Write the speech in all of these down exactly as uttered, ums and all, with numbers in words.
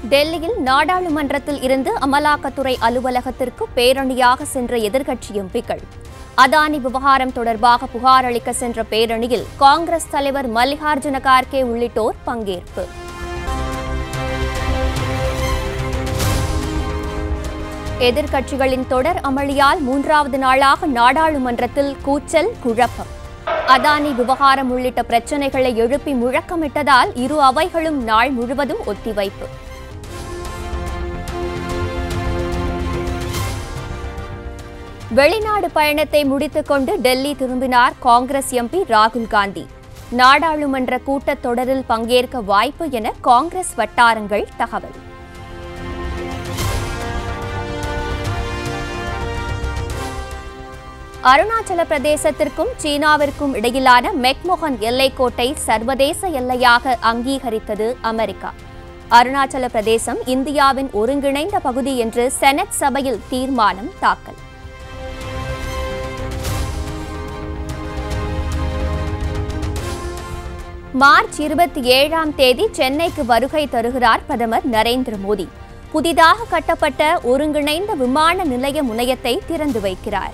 டெல்லியில் நாடாளுமன்றத்தில் இருந்து அமலாக்கத்துறை அலுவலகத்திற்கு பேரணியாக சென்ற எதிர்க்கட்சி எம்பிக்கள். அதானி விவகாரம் தொடர்பாக புகார் அளிக்க சென்ற பேரணியில் காங்கிரஸ் தலைவர் மல்லிகார்ஜுன கார்கே உள்ளிட்டோர் பங்கேற்பு. எதிர்க்கட்சிகளின் தொடர் அமளியால் மூன்றாவது நாளாக நாடாளுமன்றத்தில் கூச்சல், குழப்பம். அதானி விவகாரம் உள்ளிட்ட பிரச்சினைகளை எழுப்பி முழக்கமிட்டதால் இரு அவைகளும் நாள் முழுவதும் ஒத்திவைப்பு. வெளிநாடு பயணத்தை முடித்துக் கொண்டு டெல்லி திரும்பினார் காங்கிரஸ் எம்பி ராகுல் காந்தி. நாடாளுமன்ற கூட்டத்தொடரில் பங்கேற்க வாய்ப்பு என காங்கிரஸ் வட்டாரங்கள் தகவல். அருணாச்சல பிரதேசத்திற்கும் சீனாவிற்கும் இடையிலான மெக்மோகன் எல்லைக்கோட்டை சர்வதேச எல்லையாக அங்கீகரித்தது அமெரிக்கா. அருணாச்சல பிரதேசம் இந்தியாவின் ஒருங்கிணைந்த பகுதி என்று செனட் சபையில் தீர்மானம் தாக்கல். மார்ச் இருபத்தி ஏழாம் தேதி சென்னைக்கு வருகை தருகிறார் பிரதமர் நரேந்திர மோடி. புதிதாக கட்டப்பட்ட ஒருங்கிணைந்த விமான நிலைய முனையத்தை திறந்து வைக்கிறார்.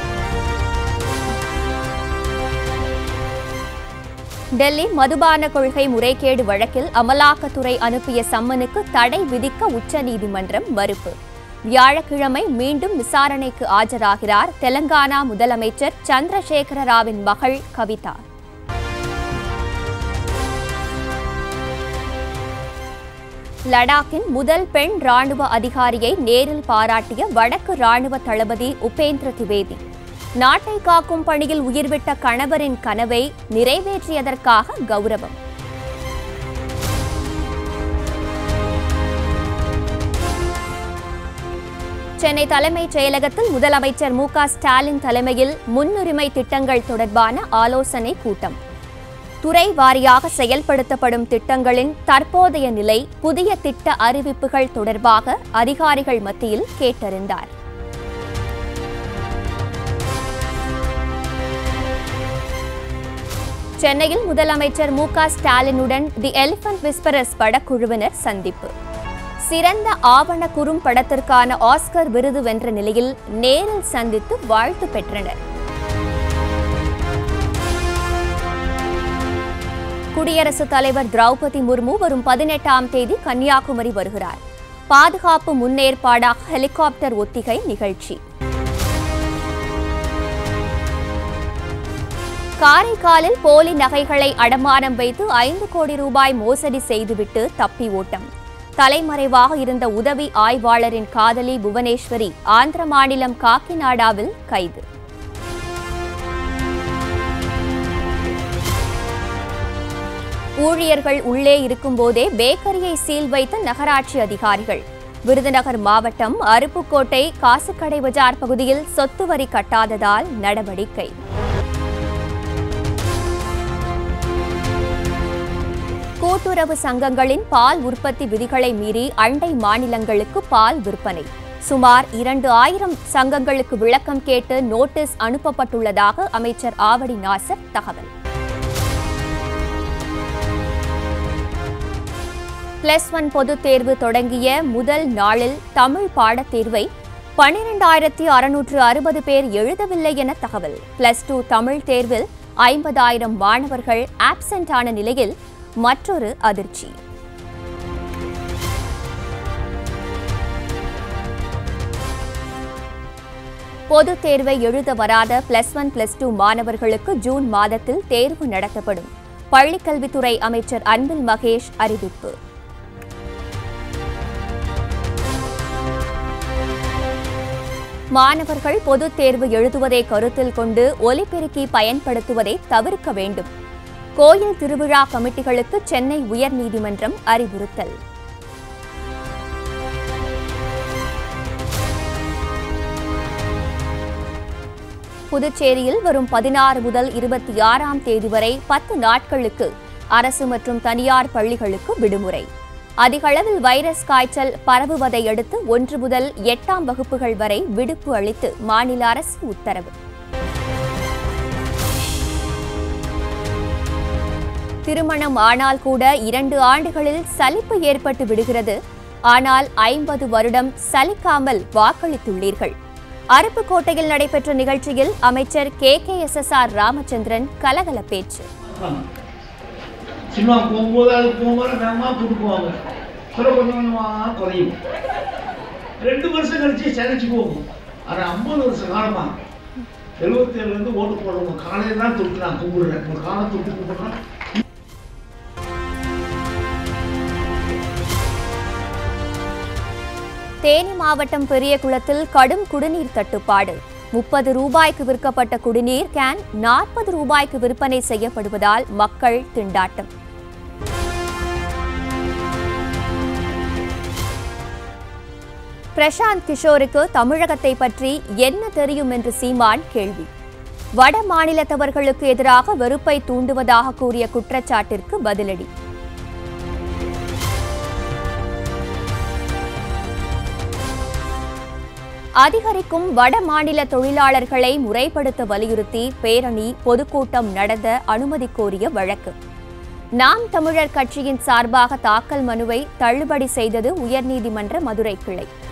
டெல்லி மதுபான கொள்கை முறைகேடு வழக்கில் அமலாக்கத்துறை அனுப்பிய சம்மனுக்கு தடை விதிக்க உச்சநீதிமன்றம் மறுப்பு. வியாழக்கிழமை மீண்டும் விசாரணைக்கு ஆஜராகிறார் தெலங்கானா முதலமைச்சர் சந்திரசேகர ராவின் மகள் கவிதா. லடாக்கின் முதல் பெண் ராணுவ அதிகாரியை நேரில் பாராட்டிய வடக்கு ராணுவ தளபதி உபேந்திர திவேதி. நாட்டை காக்கும் பணியில் உயிர்விட்ட கணவரின் கனவை நிறைவேற்றியதற்காக கௌரவம். சென்னை தலைமைச் செயலகத்தில் முதலமைச்சர் மு க ஸ்டாலின் தலைமையில் முன்னுரிமை திட்டங்கள் தொடர்பான ஆலோசனை கூட்டம். துறை வாரியாக செயல்படுத்தப்படும் திட்டங்களின் தற்போதைய நிலை, புதிய திட்ட அறிவிப்புகள் தொடர்பாக அதிகாரிகள் மத்தியில் கேட்டறிந்தார். சென்னையில் முதலமைச்சர் மு க ஸ்டாலினுடன் தி எலிபென்ட் விஸ்பரர்ஸ் படக்குழுவினர் சந்திப்பு. சிறந்த ஆவண குறும் படத்திற்கான ஆஸ்கர் விருது வென்ற நிலையில் நேரில் சந்தித்து வாழ்த்து பெற்றனர். குடியரசுத் தலைவர் திரௌபதி முர்மு வரும் பதினெட்டாம் தேதி கன்னியாகுமரி வருகிறார். பாதுகாப்பு முன்னேற்பாடாக ஹெலிகாப்டர் ஒத்திகை நிகழ்ச்சி. காரைக்காலில் போலி நகைகளை அடமானம் வைத்து ஐந்து கோடி ரூபாய் மோசடி செய்துவிட்டு தப்பி ஓட்டம். தலைமறைவாக இருந்த உதவி ஆய்வாளரின் காதலி புவனேஸ்வரி ஆந்திர மாநிலம் காக்கிநாடாவில் கைது. ஊழியர்கள் உள்ளே இருக்கும்போதே பேக்கரியை சீல் வைத்த நகராட்சி அதிகாரிகள். விருதுநகர் மாவட்டம் அருப்புக்கோட்டை காசுக்கடை பஜார் பகுதியில் சொத்து வரி கட்டாததால் நடவடிக்கை. கூட்டுறவு சங்கங்களின் பால் உற்பத்தி விதிகளை மீறி அண்டை மாநிலங்களுக்கு பால் விற்பனை. சுமார் இரண்டு ஆயிரம் சங்கங்களுக்கு விளக்கம் கேட்டு நோட்டீஸ் அனுப்பப்பட்டுள்ளதாக அமைச்சர் ஆவடி நாசர் தகவல். பிளஸ் ஒன் பொதுத் தேர்வு தொடங்கிய முதல் நாளில் தமிழ் பாடத்தேர்வை பனிரெண்டாயிரத்தி அறுநூற்று அறுபது பேர் எழுதவில்லை என தகவல். பிளஸ் டூ தமிழ் தேர்வில் ஐம்பதாயிரம் மாணவர்கள் ஆப்சென்ட் ஆன நிலையில் மற்றொரு அதிர்ச்சி. பொதுத் தேர்வை எழுத வராத பிளஸ் ஒன் பிளஸ் டூ மாணவர்களுக்கு ஜூன் மாதத்தில் தேர்வு நடத்தப்படும். பள்ளிக்கல்வித்துறை அமைச்சர் அன்பில் மகேஷ் அறிவிப்பு. மாணவர்கள் பொதுத் தேர்வு எழுதுவதை கருத்தில் கொண்டு ஒலிபெருக்கி பயன்படுத்துவதை தவிர்க்க வேண்டும். கோயில் திருவிழா கமிட்டிகளுக்கு சென்னை உயர்நீதிமன்றம் அறிவுறுத்தல். புதுச்சேரியில் வரும் பதினாறு முதல் இருபத்தி ஆறாம் தேதி வரை பத்து நாட்களுக்கு அரசு மற்றும் தனியார் பள்ளிகளுக்கு விடுமுறை. அதிகளவில் வைரஸ் காய்ச்சல் பரவுவதை அடுத்து ஒன்று முதல் எட்டாம் வகுப்புகள் வரை விடுப்பு அளித்து மாநில அரசு உத்தரவு. திருமணம் ஆனால் கூட இரண்டு ஆண்டுகளில் சலிப்பு ஏற்பட்டு விடுகிறது. ஆனால் ஐம்பது வருடம் சலிக்காமல் வாக்களித்துள்ளீர்கள். அருப்புக்கோட்டையில் நடைபெற்ற நிகழ்ச்சியில் அமைச்சர் K K S S R Ramachandran கலகல பேச்சு. சினிமா போகும்போது அது போகும்போது வேகமாக கொடுக்குவாங்க, சொல்ல கொஞ்சம் கொஞ்சமாக குறையும். ரெண்டு வருஷம் கழிச்சு சளிச்சு போகும். ஆனால் ஐம்பது வருஷம் காலமாக எழுபத்தி ஏழுலேருந்து ஓட்டு போடுறவங்க காலையில் தான் தொட்டு நான் கும்பிடுறேன். ஒரு காலை தொட்டு கும்பிடுறேன். தேனி மாவட்டம் பெரியகுளத்தில் கடும் குடிநீர் தட்டுப்பாடு. முப்பது ரூபாய்க்கு விற்கப்பட்ட குடிநீர் கேன் நாற்பது ரூபாய்க்கு விற்பனை செய்யப்படுவதால் மக்கள் திண்டாட்டம். பிரசாந்த் கிஷோருக்கு தமிழகத்தை பற்றி என்ன தெரியும் என்று சீமான் கேள்வி. வட மாநிலத்தவர்களுக்கு எதிராக வெறுப்பை தூண்டுவதாக கூறிய குற்றச்சாட்டிற்கு பதிலடி. அதிகரிக்கும் வட மாநில தொழிலாளர்களை முறைப்படுத்த வலியுறுத்தி பேரணி பொதுக்கூட்டம் நடத்த அனுமதி கோரிய வழக்கு. நாம் தமிழர் கட்சியின் சார்பாக தாக்கல் மனுவை தள்ளுபடி செய்தது உயர்நீதிமன்ற மதுரை கிளை.